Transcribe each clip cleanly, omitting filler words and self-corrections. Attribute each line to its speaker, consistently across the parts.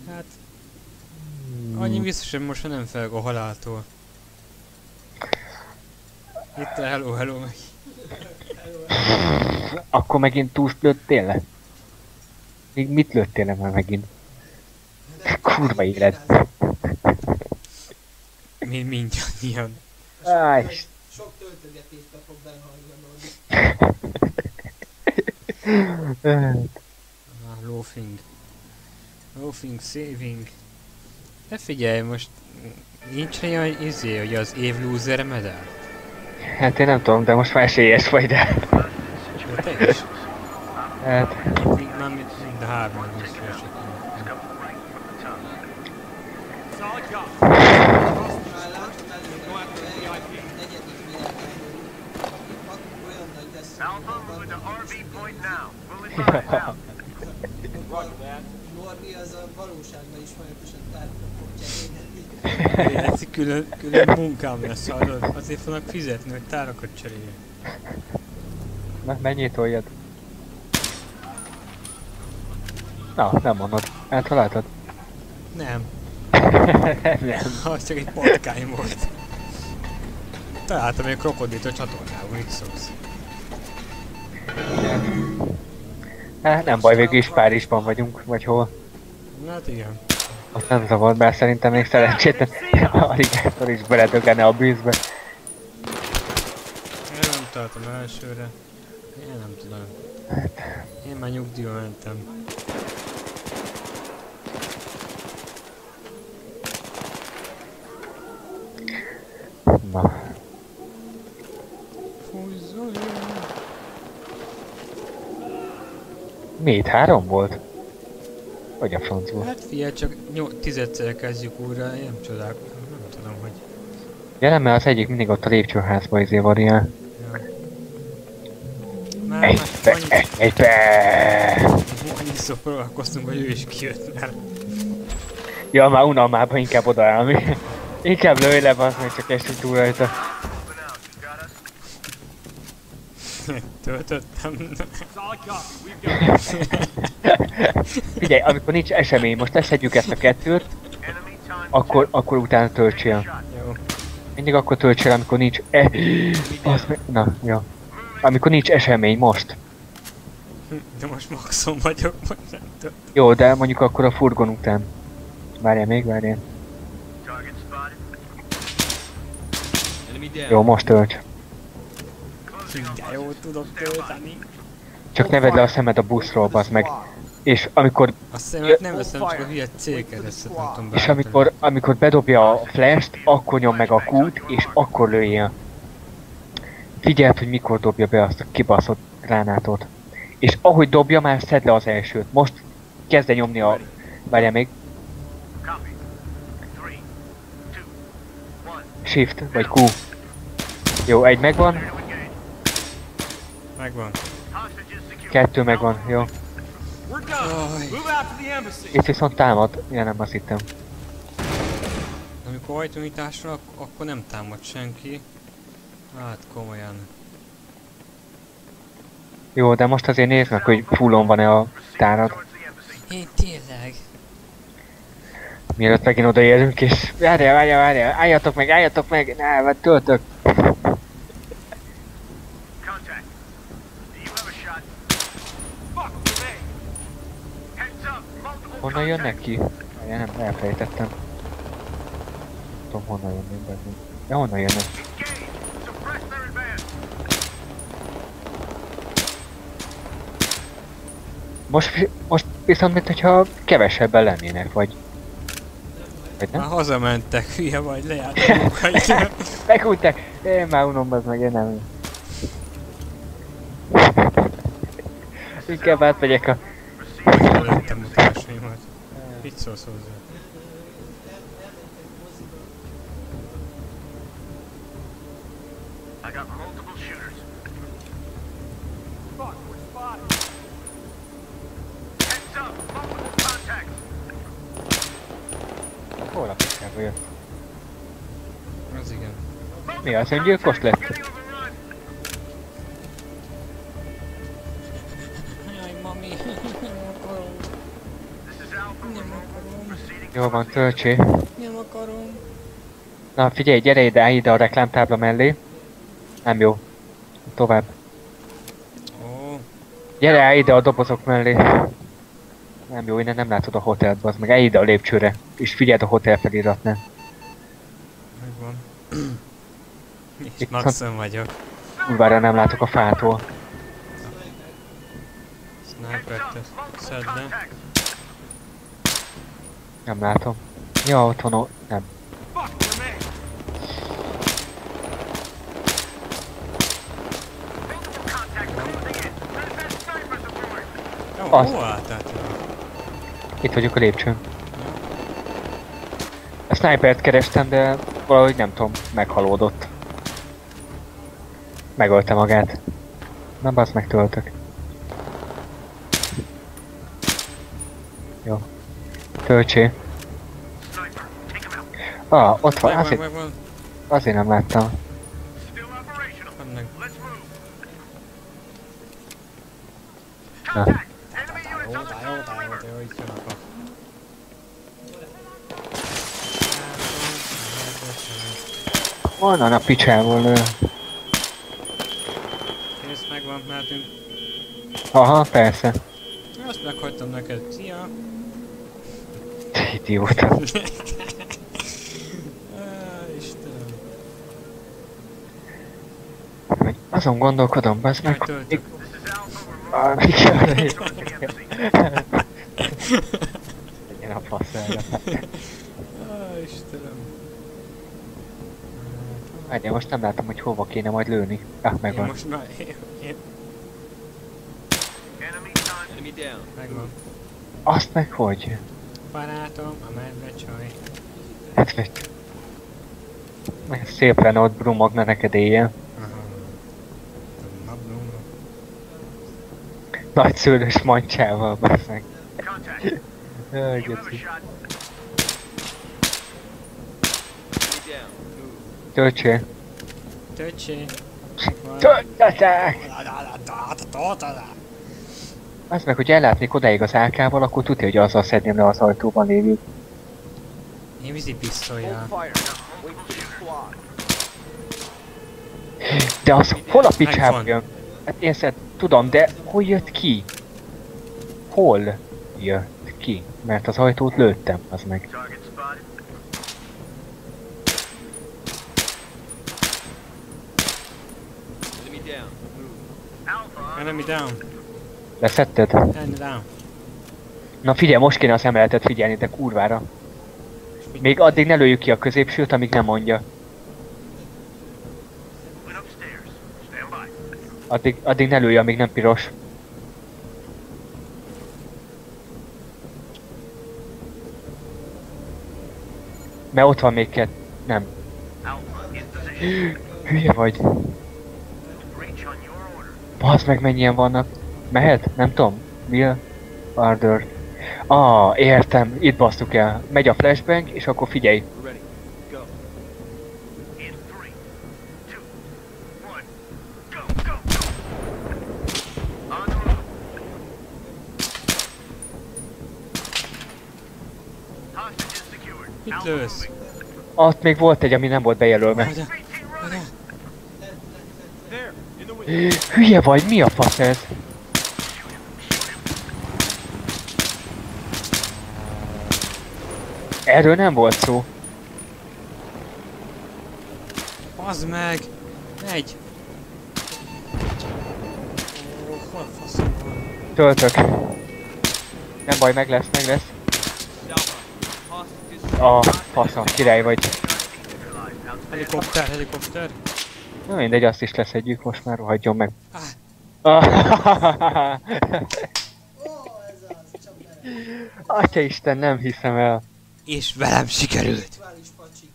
Speaker 1: Hát... Annyi biztos, hogy most nem felg a haláltól. Itt a hello, hello meg.
Speaker 2: Akkor megint túl lőttél le? Még mit lőttél le már megint? Kurva élet.
Speaker 1: Mindannyian.
Speaker 2: Áj.
Speaker 3: Sok töltögetésbe fog belehajlanodni.
Speaker 1: Loafing. Loafing, saving. De figyelj, most nincs olyan izé, hogy az év loser medál?
Speaker 2: Hát én nem tudom, de most már esélyes vagy, de...
Speaker 1: De te is.
Speaker 2: Hát...
Speaker 1: Már mind a hárman is esik.
Speaker 3: Már látom előre, hogy eljött a negyedik világháború, akik olyan nagy lesz, Norbi az a valóságban is folyamatosan tárgyra fog cserélni.
Speaker 1: Ez külön munkám lesz, azért fognak fizetni, hogy tárakat cseréljen.
Speaker 2: Na, mennyit toljad? Na, nem mondod. Eltaláltad?
Speaker 1: Nem,
Speaker 2: Nem.
Speaker 1: az csak egy patkány volt. Találtam egy krokodilt a csatornában, mit szólsz?
Speaker 2: Hát nem baj, végül is Párizsban vagyunk, vagy hol.
Speaker 1: Hát igen.
Speaker 2: Azt nem zavart, bár szerintem még szerencsétlen Alligátor is beledögene a bűzbe.
Speaker 1: Én nem találtam elsőre. Én nem tudom. Én már nyugdíjba mentem.
Speaker 2: Na.
Speaker 1: Fúzzolj!
Speaker 2: Miért? 3 volt? Vagy a franc volt?
Speaker 1: Hát figyelj, csak 10-szer kezdjük újra, én nem csodálkozom, nem tudom, hogy...
Speaker 2: Ja nem, mert az egyik mindig ott a lépcsőházba izé variál.
Speaker 1: Ja. Már
Speaker 2: Egybe!
Speaker 1: annyiszor próbálkoztunk, hogy ő is kijött már.
Speaker 2: Ja, már unalmában inkább odaállni. Inkább lőj le, bazd meg, csak esünk túl rajta.
Speaker 1: Töltöttem.
Speaker 2: Figyelj, amikor nincs esemény, most leszedjük ezt a kettőt, akkor utána töltsél.
Speaker 1: Jó.
Speaker 2: Mindig akkor töltsél, amikor nincs Na, jó. Amikor nincs esemény, most.
Speaker 1: De most maxon vagyok, most nem tudom.
Speaker 2: Jó, de mondjuk akkor a furgon után. Várjál még, várjál. Jó, most tölts.
Speaker 1: De jól tudok tölteni.
Speaker 2: Csak ne vedd le a szemed a buszról, bazd meg. És amikor,
Speaker 1: A szemet nem veszem, csak a hülye célkeresztet nem tudom
Speaker 2: és
Speaker 1: beállítani.
Speaker 2: amikor bedobja a flash-t, akkor nyom meg a Q-t, és akkor lőjél. Figyeld, hogy mikor dobja be azt a kibaszott gránátot. És ahogy dobja, már szedd le az elsőt. Most kezd el nyomni a... Várjál még. Shift, vagy Q. Jó, 1 megvan.
Speaker 1: Megvan.
Speaker 2: 2 megvan, jó.
Speaker 1: Jaj.
Speaker 2: Itt viszont támad. Ja, nem, azt hittem.
Speaker 1: Amikor ajtónyitásra, akkor nem támad senki. Hát komolyan.
Speaker 2: Jó, de most azért nézd meg, hogy fullon van-e a tárad.
Speaker 1: Én tényleg.
Speaker 2: Mielőtt megint odaérünk, és... Várjál, álljatok meg! Ne, vagy töltök! Honnan jönnek ki? Várjál, nem, elfelejtettem. Nem tudom, honnan jönnek bennem. De honnan jönnek? Most viszont, mint hogyha kevesebben lennének, vagy
Speaker 1: Már
Speaker 2: nem?
Speaker 1: hazamentek, hülye vagy, lejárt a munkaidő.
Speaker 2: Megúttek! Én már unom, az meg, én nem. Inkább átmegyek a...
Speaker 1: Előttem mutatásaimat. Mit szólsz hozzá?
Speaker 2: Hol a picsába jött?
Speaker 1: Az igen.
Speaker 2: Mi az, öngyilkos lett?
Speaker 1: Jaj, mami.
Speaker 3: Nem akarom.
Speaker 2: Jó van, töltsé.
Speaker 3: Nem akarom.
Speaker 2: Na figyelj, gyere ide a reklámtábla mellé. Nem jó. Tovább.
Speaker 1: Ó,
Speaker 2: Gyere ide a dobozok mellé. Nem jó, innen nem látod a hotelt, bazd meg. Ide a lépcsőre. És figyeld a hotel feliratnál.
Speaker 1: megvan. És
Speaker 2: Itt
Speaker 1: maxon vagyok.
Speaker 2: Kurvára nem látok a fától.
Speaker 1: Snipert szedd le.
Speaker 2: Nem látom. Ja, ott van, nem.
Speaker 1: Jó,
Speaker 2: Az.
Speaker 1: hol álltál?
Speaker 2: Itt vagyok a lépcsőn. A snipert kerestem, de valahogy nem tudom, meghalódott. Megölte magát. Na basz, megtöltök. Jó. Töltsé. Ott van,
Speaker 1: Megvan.
Speaker 2: azért nem láttam.
Speaker 1: Add meg.
Speaker 2: Na.
Speaker 1: Jó, itt jönnek a...
Speaker 2: Onnan a picsából lő.
Speaker 1: Kész, megvan, mehetünk.
Speaker 2: Aha, persze.
Speaker 1: Azt meghagytam neked. Szia!
Speaker 2: Idióta.
Speaker 1: Istenem.
Speaker 2: Azon gondolkodom, bazd meg.
Speaker 1: Majd töltök.
Speaker 2: Legyen a fasz erre.
Speaker 1: Istenem.
Speaker 2: Várjál, most nem látom, hogy hova kéne majd lőni.
Speaker 1: Én
Speaker 2: Megvan.
Speaker 1: most már... Megvan.
Speaker 2: Azt meg hogy?
Speaker 1: Barátom, a medve csaj.
Speaker 2: Hát meg... Meg szépen ott brumogna neked éjjel.
Speaker 1: Aha. Nablóma.
Speaker 2: Nagy szőlős mancsával, basz meg. Jaj, geci. Töltsé.
Speaker 1: Töcsé.
Speaker 2: Töltsetek! Az meg, hogy ellátnék odáig az AK-val, akkor tudja, hogy azzal szedném le az ajtóban lévőt.
Speaker 1: Én vízi pisztolyjal.
Speaker 2: De az hol a picsába
Speaker 1: Megvan.
Speaker 2: jön? Hát én tudom, de hol jött ki? Hol jött ki? Mert az ajtót lőttem, az meg.
Speaker 1: Enemy down.
Speaker 2: Leszetted?
Speaker 1: Enemy down.
Speaker 2: Na figyelj, most kéne az emeletet figyelni, de kurvára. Még addig ne lőjük ki a középsőt, amíg nem mondja. Addig ne lőj, amíg nem piros. Mert ott van még nem. Hülye vagy. Bazd meg, mennyien vannak. Mehet? Nem tudom. Will Arder. Értem. Itt basztuk el. Megy a flashbang, és akkor figyelj.
Speaker 1: Mit lősz?
Speaker 2: Ott még volt egy, ami nem volt bejelölve.
Speaker 1: Hagyja.
Speaker 2: Hülye vagy, mi a fasz ez? Erről nem volt szó.
Speaker 1: Bazd meg! Megy! Hol a faszom van?
Speaker 2: Töltök. Nem baj, meg lesz, meg lesz. Faszom, király vagy.
Speaker 1: Helikopter!
Speaker 2: Na mindegy, azt is leszedjük, most már rohadjon meg.
Speaker 3: Ó, ez az, csak bele.
Speaker 2: Atyaisten, nem hiszem el.
Speaker 1: És velem sikerült!
Speaker 3: Virtuális pacsi.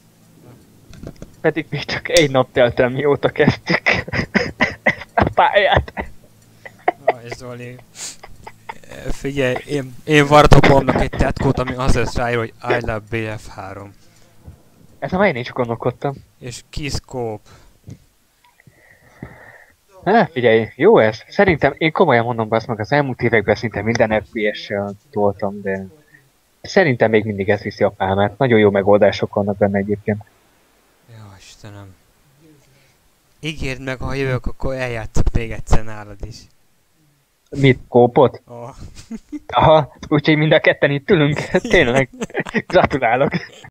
Speaker 2: Pedig még csak egy nap telt el, mióta kezdtük ezt a pályát.
Speaker 1: Ez Zoli. Figyelj, én varatok magamnak egy tetkót, ami az lesz rá, hogy I love BF3.
Speaker 2: Ez a melyen is gondolkodtam.
Speaker 1: És Kiszkóp.
Speaker 2: Figyelj, jó ez. Szerintem, én komolyan mondom, basz meg, az elmúlt években szinte minden FPS-sel toltam, de Szerintem még mindig ez viszi a pálmát. Nagyon jó megoldások vannak benne egyébként.
Speaker 1: Jó, Istenem. Ígérd meg, ha jövök, akkor eljátszok még egyszer nálad is.
Speaker 2: Mit, kópot?
Speaker 1: Oh.
Speaker 2: Aha, úgyhogy mind a ketten itt ülünk. Tényleg. Gratulálok.